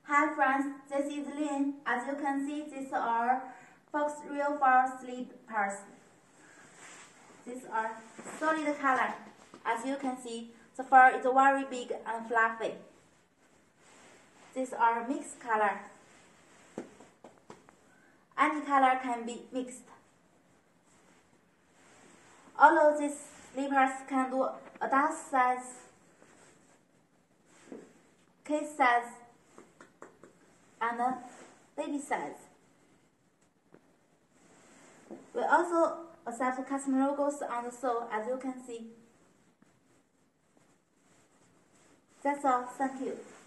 Hi friends, this is Lin. As you can see, these are Fox Real Fur slippers. These are solid color. As you can see, the fur is very big and fluffy. These are mixed color. Any color can be mixed. All of these slippers can do adult size, kids size, and baby size. We also accept custom logos on the sole, as you can see. That's all. Thank you.